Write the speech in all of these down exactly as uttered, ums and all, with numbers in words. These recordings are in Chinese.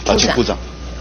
啊，请部长。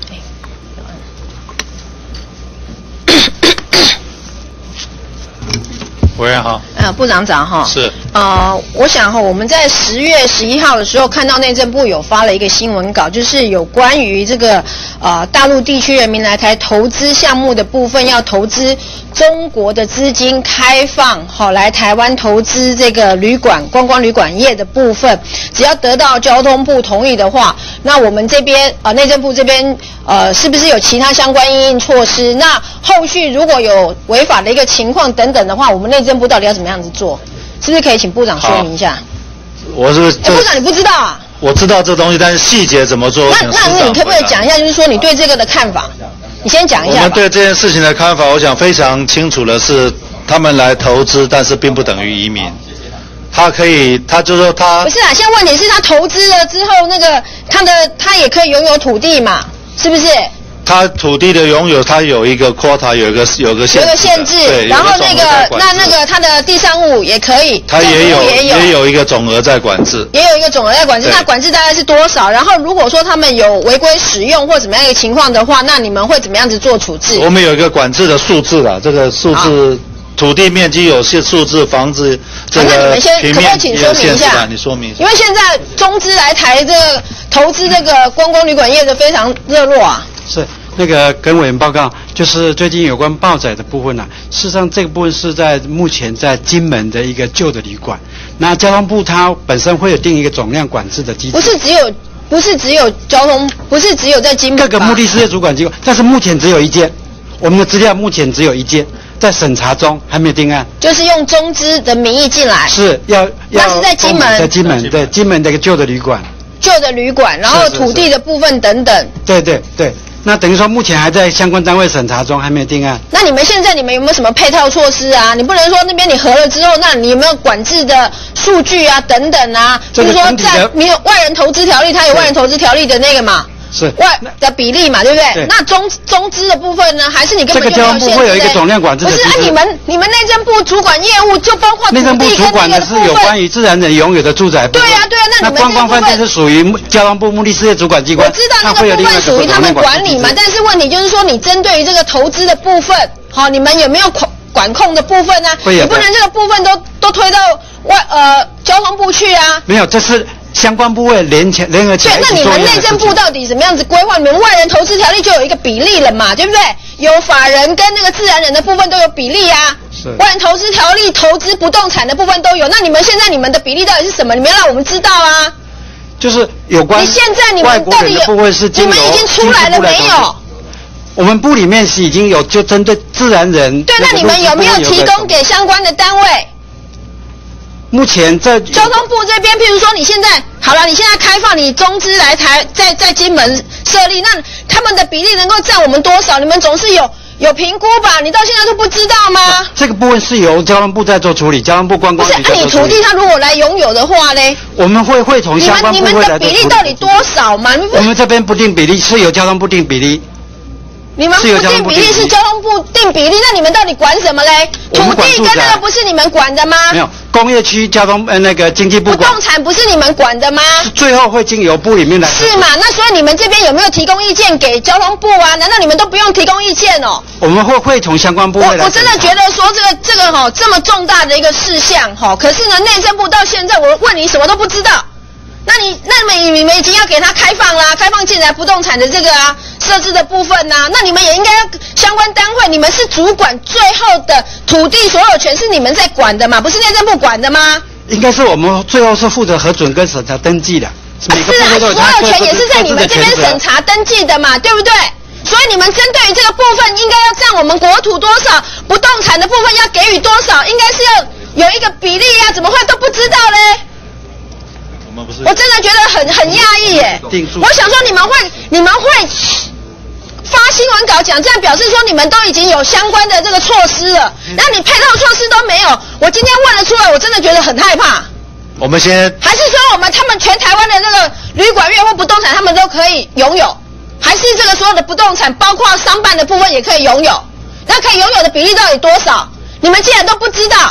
委员好。 呃，部长长哈。 是。 呃，我想哈，我们在十月十一号的时候看到内政部有发了一个新闻稿，就是有关于这个呃大陆地区人民来台投资项目的部分，要投资中国的资金开放，好来台湾投资这个旅馆观光旅馆业的部分，只要得到交通部同意的话，那我们这边呃内政部这边呃是不是有其他相关因应措施？那后续如果有违法的一个情况等等的话，我们内政部到底要怎么样子做？是不是可以请部长说明一下？ 我是哎，部长你不知道啊？ 我知道这东西，但是细节怎么做？ 那那你可不可以讲一下，就是说你对这个的看法？你先讲一下吧。 我们对这件事情的看法，我想非常清楚的是，他们来投资，但是并不等于移民。他可以，他就说他不是啊，现在问题是他投资了之后，那个他的他也可以拥有土地嘛，是不是？ 他土地的拥有，他有一个 quota， 有一个有个限制， 有一个限制， 对， 然后那个那那个他的地上物也可以， 他也有也有也有一个总额在管制， 也有一个总额在管制，那管制大概是多少？然后如果说他们有违规使用或怎么样一个情况的话，那你们会怎么样子做处置？ 我们有一个管制的数字啦，这个数字土地面积有些数字，房子这个平面也有限制啦，你说明一下。 因为现在中资来台这个投资这个观光旅馆业的非常热络啊。 是。那个跟委员报告，就是最近有关报载的部分呢、啊。事实上，这个部分是在目前在金门的一个旧的旅馆。那交通部它本身会有定一个总量管制的机制。 不是只有，不是只有交通，不是只有在金门。 各个目的事业主管机构，但是目前只有一间。我们的资料目前只有一间，在审查中，还没有定案。 就是用中资的名义进来。 是要要。 那是在金门。 在金门，对，金门的一个旧的旅馆。 旧的旅馆，然后土地的部分等等。 对对对。那等于说，目前还在相关单位审查中，还没有定案。 那你们现在你们有没有什么配套措施啊？你不能说那边你核了之后，那你有没有管制的数据啊，等等啊？比如说在没有外人投资条例，它有外人投资条例的那个嘛， 是外的比例嘛，对不对？ 对那中中资的部分呢，还是你根本就没有限制？ 这个交通部会有一个总量管制的机制。 不是啊，你们你们内政部主管业务就包括土地跟那个的部分。内政部主管的是有关于自然人拥有的住宅部分。 对啊对啊，那你们那观光饭店是属于交通部目的事业主管机关。 我知道那个部分属于他们管理嘛，但是问题就是说，你针对于这个投资的部分，好，你们有没有管管控的部分呢、啊？你不能这个部分都都推到外呃交通部去啊？ 没有，这是。相关部位联起联合起来。 对，那你们内政部到底怎么样子规划？你们外人投资条例就有一个比例了嘛，对不对？有法人跟那个自然人的部分都有比例啊。 是。 外人投资条例投资不动产的部分都有，那你们现在你们的比例到底是什么？你们要让我们知道啊。 就是有关。 你现在你们到底有？ 部分是你们已经出来了没有？ 我们部里面是已经有就针对自然人。 对，那你们有没有提供给相关的单位？ 目前在交通部这边，譬如说你现在好了，你现在开放你中资来台，在在金门设立，那他们的比例能够占我们多少？你们总是有有评估吧？你到现在都不知道吗？ 这个部分是由交通部在做处理，交通部观光局在做处理。 不是，按、啊、你土地他如果来拥有的话呢？ 我们会会从相关部会来做处理。 你们你们的比例到底多少嘛？ 我们这边不定比例，是由交通部定比例。 你们不定比例是交通部定比例，那你们到底管什么嘞？土地跟那个不是你们管的吗？ 没有，工业区交通呃那个经济部管。 不动产不是你们管的吗？ 最后会经由部里面来。 是嘛？那所以你们这边有没有提供意见给交通部啊？难道你们都不用提供意见哦？ 我们会会从相关部会来。 我我真的觉得说这个这个哈、哦、这么重大的一个事项哈、哦，可是呢内政部到现在我问你什么都不知道。那你那么你们已经要给他开放啦，开放进来不动产的这个啊设置的部分呐、啊，那你们也应该相关单位，你们是主管最后的土地所有权是你们在管的嘛，不是内政部管的吗？ 应该是我们最后是负责核准跟审查登记的。 是啊，所有权也是在你们这边审查登记的嘛，对不对？所以你们针对于这个部分，应该要占我们国土多少，不动产的部分要给予多少，应该是要有一个比例啊，怎么会都不知道嘞？我真的觉得很很讶异耶！我想说你们会你们会发新闻稿讲，这样表示说你们都已经有相关的这个措施了，那你配套措施都没有，我今天问了出来，我真的觉得很害怕。 我们先还是说我们他们全台湾的那个旅馆业或不动产，他们都可以拥有，还是这个所有的不动产，包括商办的部分也可以拥有？那可以拥有的比例到底多少？你们既然都不知道，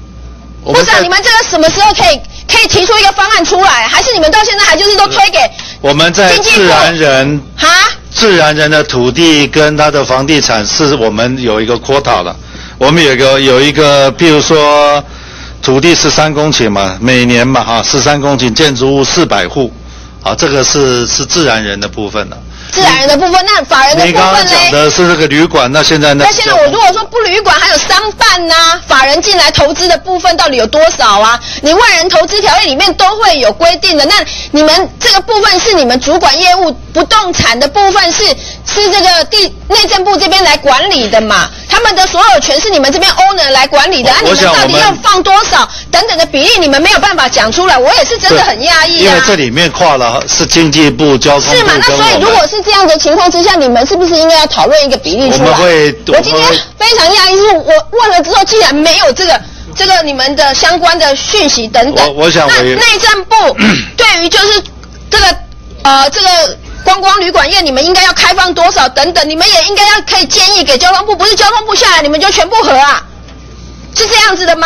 部长，你们这个什么时候可以？可以提出一个方案出来，还是你们到现在还就是都推给我们在自然人哈， 自然人的土地跟他的房地产是我们有一个 quota 的，我们有一个有一个，譬如说土地十三公顷嘛，每年嘛哈，十三公顷，建筑物四百户，好，这个是是自然人的部分的。 自然人的部分，那法人的部分呢？ 你刚刚讲的是这个旅馆，那现在呢？ 那现在我如果说不旅馆，还有商办呐、啊，法人进来投资的部分到底有多少啊？你外人投资条例里面都会有规定的。那你们这个部分是你们主管业务不动产的部分是是这个地内政部这边来管理的嘛？他们的所有权是你们这边 owner 来管理的，啊，你们到底要放多少等等的比例，你们没有办法讲出来，我也是真的很压抑啊。 因为这里面跨了是经济部、交通部， 是嘛？那所以如果是这样的情况之下，你们是不是应该要讨论一个比例出来？ 我们会， 我今天非常压抑，是我问了之后，既然没有这个这个你们的相关的讯息等等， 我我想那内政部对于就是这个呃这个。观光旅馆业，你们应该要开放多少等等，你们也应该要可以建议给交通部，不是交通部下来你们就全部核啊？是这样子的吗？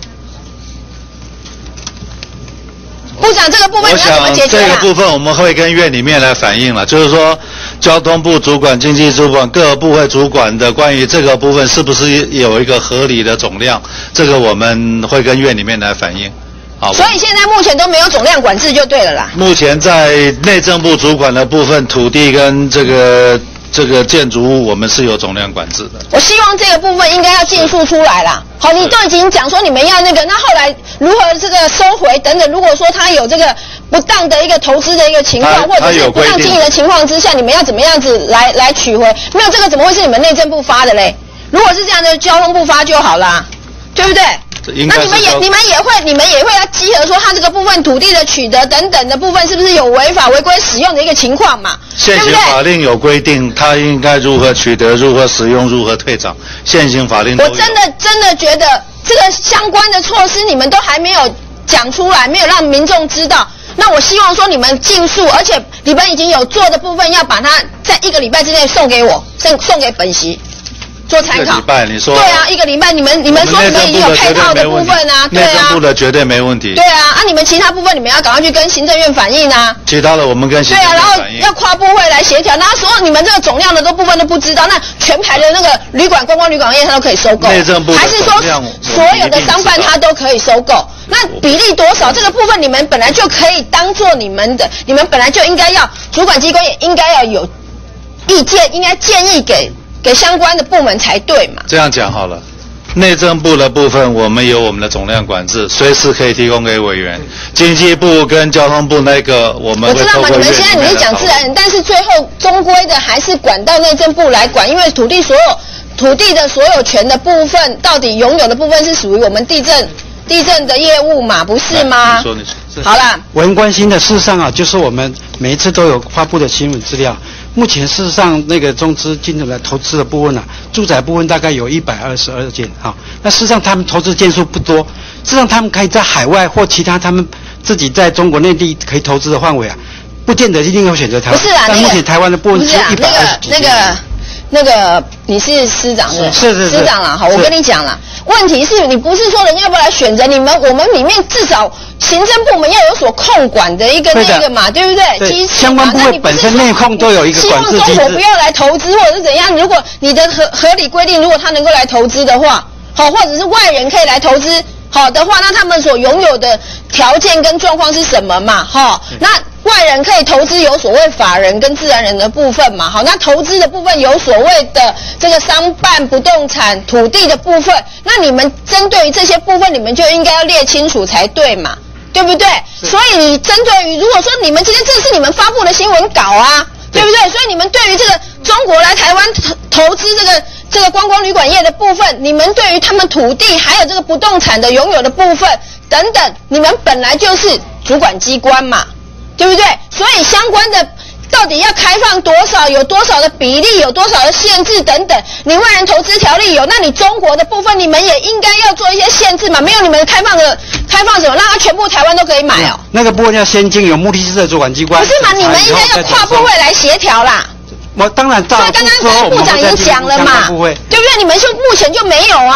部长，这个部分你要怎么解决啊？ 这个部分我们会跟院里面来反映了，就是说交通部主管、经济主管各个部会主管的关于这个部分是不是有一个合理的总量，这个我们会跟院里面来反映。 所以现在目前都没有总量管制就对了啦。 目前在内政部主管的部分，土地跟这个这个建筑物，我们是有总量管制的。 我希望这个部分应该要尽速出来啦。好，你都已经讲说你们要那个，那后来如何这个收回等等？如果说他有这个不当的一个投资的一个情况，或者是不当经营的情况之下，你们要怎么样子来来取回？没有这个怎么会是你们内政部发的嘞？如果是这样的，交通部发就好啦，对不对？那你们也你们也会你们也会要稽核说他这个部分土地的取得等等的部分是不是有违法违规使用的一个情况嘛？ 现行法令有规定，他应该如何取得、如何使用、如何退场，现行法令都有。 我真的真的觉得这个相关的措施你们都还没有讲出来，没有让民众知道。那我希望说你们尽速，而且你们已经有做的部分，要把它在一个礼拜之内送给我，送送给本席。做参考。一个礼拜，你说？ 对啊，一个礼拜，你们你们说你们已经有配套的部分啊，对啊。 内政部的绝对没问题。 对啊，啊，你们其他部分你们要赶快去跟行政院反映啊。 其他的我们跟行政院反映。 对啊，然后要跨部会来协调，那所有你们这个总量的都部分都不知道，那全排的那个旅馆、观光旅馆业它都可以收购。 内政部还是说所有的商办它都可以收购？那比例多少？这个部分你们本来就可以当做你们的，你们本来就应该要主管机关也应该要有意见，应该建议给。给相关的部门才对嘛？ 这样讲好了，内政部的部分我们有我们的总量管制，随时可以提供给委员。经济部跟交通部那个我们会我知道嘛，你们现在你是讲自然人，但是最后终归的还是管到内政部来管，因为土地所有土地的所有权的部分，到底拥有的部分是属于我们地震地震的业务嘛，不是吗？ 你说你说。 好啦， 我很关心的，事实上啊，就是我们每一次都有发布的新闻资料。目前事实上，那个中资金融的投资的部分啊，住宅部分大概有一百二十二件哈。那事实上他们投资件数不多，事实上他们可以在海外或其他他们自己在中国内地可以投资的范围啊，不见得一定要选择台湾。 不是啊， 但目前台湾的部分只有一百二十几件。 那个那个你是司长的， 是是是司长啦，好，我跟你讲啦，问题是你不是说人家要不要来选择你们，我们里面至少行政部门要有所控管的一个那个嘛，对不对？ 对机制相关部门本身内控都有一个管制机制。 希望中国不要来投资或者是怎样？如果你的合合理规定，如果他能够来投资的话，好，或者是外人可以来投资，好的话，那他们所拥有的条件跟状况是什么嘛？哈，那。外人可以投资有所谓法人跟自然人的部分嘛，好，那投资的部分有所谓的这个商办、不动产、土地的部分，那你们针对于这些部分，你们就应该要列清楚才对嘛，对不对？所以你针对于如果说你们今天这是你们发布的新闻稿啊，对不对？所以你们对于这个中国来台湾投资这个这个观光旅馆业的部分，你们对于他们土地还有这个不动产的拥有的部分等等，你们本来就是主管机关嘛。对不对？所以相关的到底要开放多少，有多少的比例，有多少的限制等等，你外人投资条例有，那你中国的部分你们也应该要做一些限制嘛？没有你们开放的开放什么，让它全部台湾都可以买哦。 那个部分要先经有目的式的主管机关。 不是嘛？你们应该要跨部会来协调啦。 我当然照。 所以刚刚部长已经讲了嘛，对不对？你们就目前就没有啊。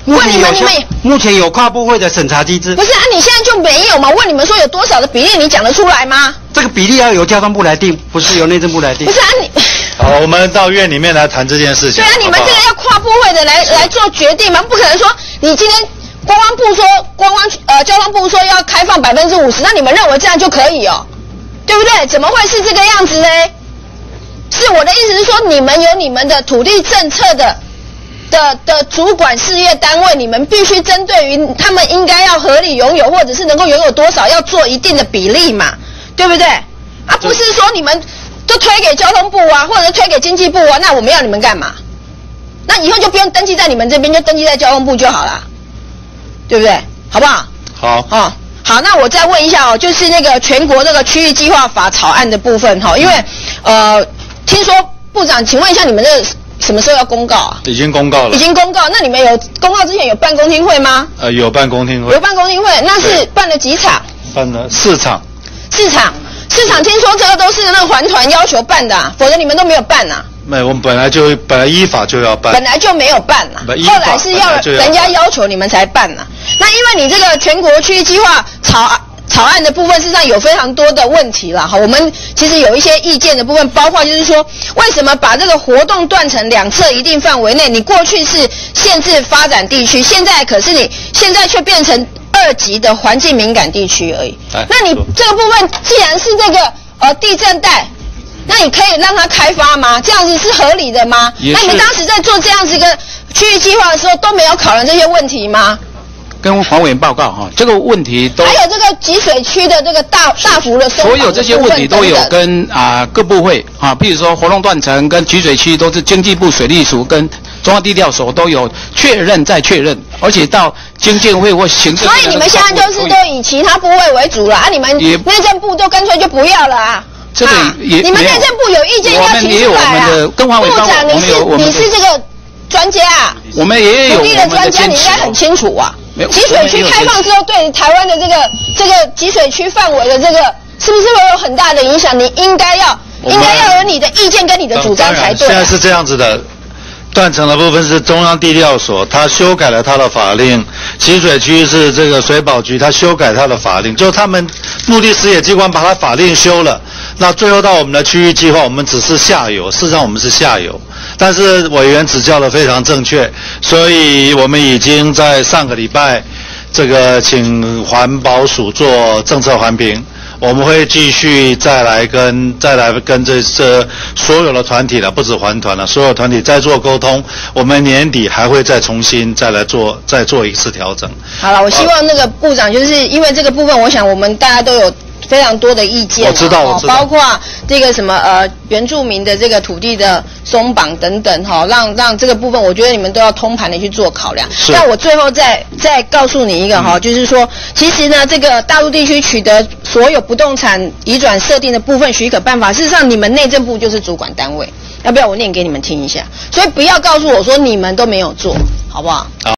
目前有问你们，你们目前有跨部会的审查机制。 不是啊？你现在就没有嘛？问你们说有多少的比例，你讲得出来吗？ 这个比例要由交通部来定，不是由内政部来定。 不是啊，你。 好，我们到院里面来谈这件事情。 对啊，你们这个要跨部会的来来做决定嘛，不可能说你今天观光部说观光呃交通部说要开放百分之五十，那你们认为这样就可以哦？对不对？怎么会是这个样子呢？是我的意思是说，你们有你们的土地政策的的的主管事业单位，你们必须针对于他们应该要合理拥有，或者是能够拥有多少，要做一定的比例嘛，对不对？啊，不是说你们都推给交通部啊，或者是推给经济部啊，那我们要你们干嘛？那以后就不用登记在你们这边，就登记在交通部就好了，对不对？好不好？ 好。 哦。好，那我再问一下哦，就是那个全国那个区域计划法草案的部分哈、哦，因为呃，听说部长，请问一下你们这什么时候要公告啊？ 已经公告了。 已经公告，那你们有公告之前有办公听会吗？ 呃，有办公听会。 有办公听会，那是办了几场？ 办了四场。 四场，四场，听说这个都是那个环团要求办的、啊，否则你们都没有办呐、啊。 没，我们本来就本来依法就要办， 本来就没有办呐、啊，后来是要人家要求你们才办呐、啊。那因为你这个全国区域计划草草案的部分，事实上有非常多的问题啦。哈，我们其实有一些意见的部分，包括就是说，为什么把这个活动断成两侧一定范围内？你过去是限制发展地区，现在可是你现在却变成二级的环境敏感地区而已。那你这个部分既然是这个呃地震带。那你可以让它开发吗？这样子是合理的吗？那你们当时在做这样子一个区域计划的时候，都没有考量这些问题吗？ 跟黄委员报告哈，这个问题都还有这个集水区的这个大大幅的松绑的部分， 所有这些问题都有跟啊、呃、各部会啊，譬如说活动断层跟集水区都是经济部水利署跟中央地调所都有确认再确认，而且到经建会或行政。 所以你们现在就是都以其他部会为主了啊，你们内政部都干脆就不要了啊。 这个也、啊、 你们内政部有意见要提出来啊！ 跟黄委员部长，你是你是这个专家啊， 我们也有土地的专家，你应该很清楚啊。集水区开放之后，对台湾的这个这个集水区范围的这个，是不是会有很大的影响？你应该要应该要有你的意见跟你的主张才对、啊。 现在是这样子的。断层的部分是中央地调所，他修改了他的法令；集水区是这个水保局，他修改他的法令，就他们目的事业机关把他法令修了。那最后到我们的区域计划，我们只是下游，事实上我们是下游。但是委员指教的非常正确，所以我们已经在上个礼拜，这个请环保署做政策环评。我们会继续再来跟再来跟这这所有的团体了，不止环团了，所有团体再做沟通。我们年底还会再重新再来做再做一次调整。 好了，我希望那个部长就是因为这个部分，我想我们大家都有非常多的意见， 我知道，我知道， 包括这个什么呃原住民的这个土地的松绑等等哈，让让这个部分，我觉得你们都要通盘的去做考量。那我最后再再告诉你一个哈、嗯，就是说，其实呢，这个大陆地区取得所有不动产移转设定的部分许可办法，事实上你们内政部就是主管单位，要不要我念给你们听一下？所以不要告诉我说你们都没有做，好不好？好。